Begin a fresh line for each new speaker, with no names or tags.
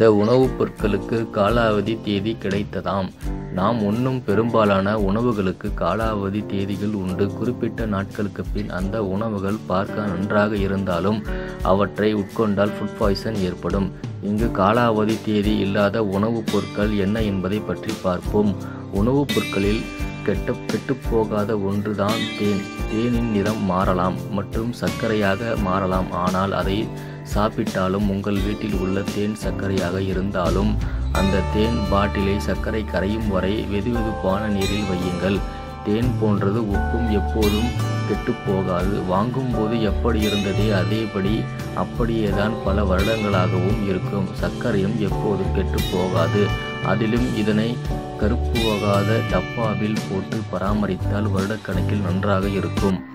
இந்த உணவுப் பொருட்களுக்கு காலாவதி தேதி கிடைத்ததாம். நாம் உண்ணும் பெரும்பாலான உணவுகளுக்கு காலாவதி தேதிகள் உண்டு. குறிப்பிட்ட நாட்களுக்கு பின் அந்த உணவுகள் பார்க்க நன்றாக இருந்தாலும் அவற்றை உட்கொண்டால் ஃபுட் பாய்சன் ஏற்படும். இங்கு காலாவதி தேதி இல்லாத உணவுப் பொருட்கள் என்ன என்பதை பற்றி பார்ப்போம். உணவுப் பொருட்களில் கெட்டுப்போகாத ஒன்றுதான் தேன். தேனின் நிறம் மாறலாம் மற்றும் சர்க்கரையாக மாறலாம். ஆனால் அதை சாப்பிட்டாலும் உங்கள் வீட்டில் உள்ள தேன் சர்க்கரையாக இருந்தாலும் அந்த தேன் பாட்டிலை சர்க்கரை கரையும் வரை வெதுவெதுப்பான நீரில் வையுங்கள். தேன் போன்றது உப்பும் எப்போதும் கெட்டுப்போகாது. வாங்கும்போது எப்படி இருந்ததே அதேபடி அப்படியேதான் பல வருடங்களாகவும் இருக்கும். சர்க்கரையும் எப்போதும் கெட்டுப்போகாது. அதிலும் இதனை கருப்புவாகாத டப்பாவில் போட்டு பராமரித்தால் வருடக்கணக்கில் நன்றாக இருக்கும்.